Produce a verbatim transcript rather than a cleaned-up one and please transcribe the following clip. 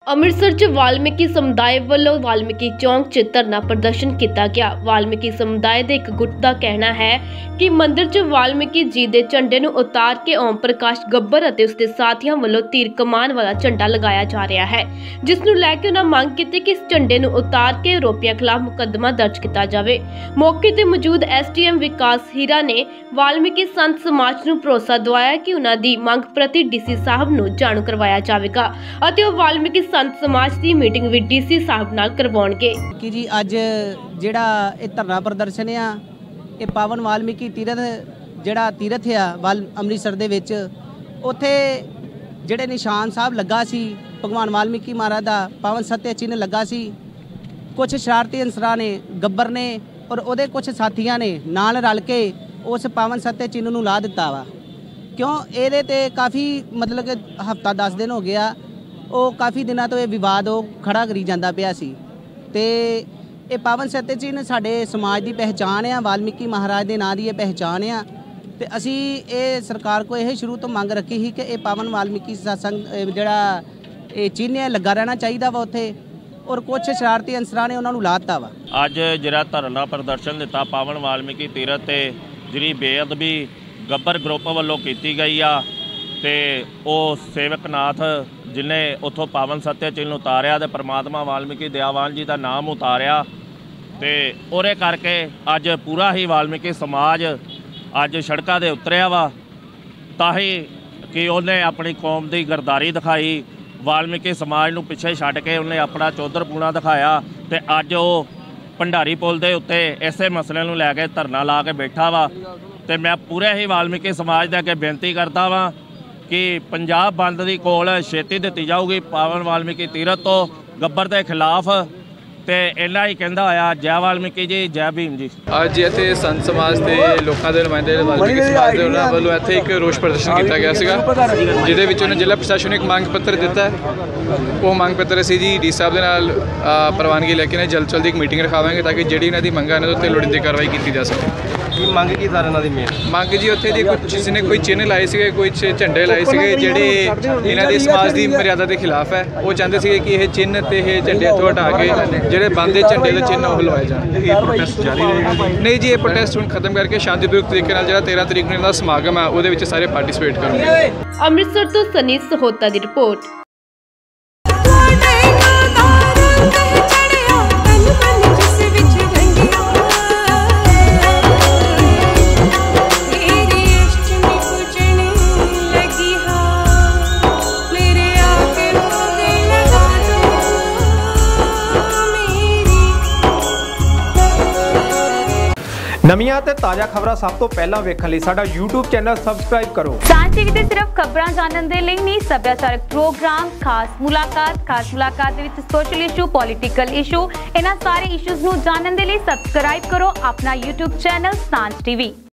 ਅੰਮ੍ਰਿਤਸਰ च वाल्मीकि समुदाय ਵੱਲੋਂ वाल्मीकि चौक च धरना प्रदर्शन किया गया। वाल्मीकि समुदाय के एक गुट का कहना है कि मंदिर च वाल्मीकि जी के झंडे ਨੂੰ उतार के ओम प्रकाश गब्बर और उसके साथियों ਵੱਲੋਂ तीर कमान वाला झंडा लगाया जा रहा है, जिस ਨੂੰ ਲੈ ਕੇ ਉਹਨਾਂ ਮੰਗ ਕੀਤੀ कि इस झंडे ਨੂੰ उतार के आरोपियों खिलाफ मुकदमा दर्ज किया जाए। मौके ते मौजूद S D M Vikas Hira ने वाल्मीकि संत समाज ਨੂੰ भरोसा दिवाया कि उन्हां दी मंग प्रति डी सी साहब ਨੂੰ जाणू करवाया जाएगा ਅਤੇ ਉਹ वाल्मीकि संत समाज की मीटिंग भी डी सी साहब नाल करवाउणगे। कि जी अज जिहड़ा ये धरना प्रदर्शन आ ये पावन वाल्मीकि तीरथ जिहड़ा तीरथ आ वाल अमृतसर दे विच उत्थे जिहड़े निशान साहब लगा सी भगवान वाल्मीकि महाराज दा पावन सत्य चिन्ह लगा सी, कुछ शरारती अंसरां ने गब्बर ने और उहदे कुछ साथियां ने नाल रल के उस पावन सत्य चिन्ह नूं ला दिता वा। क्यों इहदे ते काफ़ी मतलब कि हफ्ता दस दिन हो गया ਉਹ ਕਾਫੀ ਦਿਨਾਂ ਤੋਂ ਇਹ ਵਿਵਾਦ ਉਹ ਖੜਾ ਕਰੀ ਜਾਂਦਾ ਪਿਆ ਸੀ ਤੇ ਇਹ ਪਾਵਨ ਸੱਤਿਆ ਚਿੰਨ੍ਹ ਸਾਡੇ ਸਮਾਜ ਦੀ ਪਹਿਚਾਣ ਆ, ਵਾਲਮੀਕੀ ਮਹਾਰਾਜ ਦੇ ਨਾਂ ਦੀ ਇਹ ਪਹਿਚਾਣ ਆ ਤੇ ਅਸੀਂ ਇਹ ਸਰਕਾਰ ਕੋ ਇਹ ਸ਼ੁਰੂ ਤੋਂ ਮੰਗ ਰੱਖੀ ਸੀ ਕਿ ਇਹ ਪਾਵਨ ਵਾਲਮੀਕੀ ਸਤਸੰਗ ਜਿਹੜਾ ਇਹ ਚਿੰਨ੍ਹ ਹੈ ਲੱਗਾ ਰਹਿਣਾ ਚਾਹੀਦਾ ਵਾ ਉੱਥੇ, ਔਰ ਕੁਛ ਸ਼ਰਾਰਤੀ ਅੰਸਰਾਂ ਨੇ ਉਹਨਾਂ ਨੂੰ ਲਾਤਾ ਵਾ। ਅੱਜ ਜਿਹੜਾ ਧਰਨਾ ਪ੍ਰਦਰਸ਼ਨ ਦਿੱਤਾ ਪਾਵਨ ਵਾਲਮੀਕੀ ਤੀਰਥ ਤੇ ਜਿਹੜੀ ਬੇਅਦਬੀ ਗੱਬਰ ਗਰੁੱਪ ਵੱਲੋਂ ਕੀਤੀ ਗਈ ਆ ਤੇ ਉਹ ਸੇਵਕਨਾਥ जिन्हें उतों पावन सत्य चिन्ह उतारिया तो परमात्मा वाल्मीकि दयावान जी का नाम उतारिया तो उहदे करके अज पूरा ही वाल्मीकि समाज अज सड़कों पर उतरिया वा ताही कि उन्हें अपनी कौम की गरदारी दिखाई, वाल्मीकि समाज नूं पिछे छड्ड के उन्हें अपना चौधरपूणा दिखाया तो अज वो भंडारी पुल के उत्ते इसे मसले नूं लैके धरना ला के बैठा वा। तो मैं पूरे ही वाल्मीकि समाज के अगे बेनती करता वा कि पंजाब बंद की कॉल छेती दी जाऊगी पावन वाल्मीकि तीरथ तो गब्बर के खिलाफ तो इन्ना ही कहता होया जय वाल्मीकि जी जय भीम जी। अज इत्थे संत समाज के लोगों के नुमाइंदे वाल्मीकि समाज के उन्होंने वालों इत्थे एक रोष प्रदर्शन किया गया सीगा जिहदे विच उन्होंने जिला प्रशासन एक मंग पत्र दिता है। वो मंग पत्र असीं जी डी साहब दे नाल प्रवानगी लैके जल्द जल्द एक मीटिंग रखावांगे ताकि जिहड़ी इन्हां दी मंगां ने उत्ते लोड़ींदी कार्रवाई की जा सके। मंग की सारे इन्हां दी मेन मंग जी उत्थे जी कुछ किसी ने कोई चिन्ह लाए सीगे कोई झंडे लाए सीगे जिहड़े इन्हां दे समाज की मर्यादा के खिलाफ है। वो चाहते सीगे कि यह चिन्ह ते यह झंडे इत्थों हटा के जिहड़े बंद झंडे के चिन्ह वो लवाए जाण। नहीं जी ये प्रोटेस्ट हुण खत्म करके शांतिपूर्वक तरीके नाल जिहड़ा तेरह तरीक नूं समागम है उहदे विच सारे पार्टिसिपेट करेंगे। अमृतसर तो सनी सहोता की रिपोर्ट। नवीं ते ताज़ा खबरां सब तो पहला वेखण लई साडा यूट्यूब चैनल सबसक्राइब करो। सांझ टीवी ते सिर्फ खबरां जानन दे लई नहीं, सभ्याचारक प्रोग्राम, खास मुलाकात खास मुलाकात दे विच सोशल इशू, पॉलिटिकल इशू, इन्हां सारे इशूज़ नूं जानन दे लई सबसक्राइब करो अपना यूट्यूब चैनल सांझ टीवी।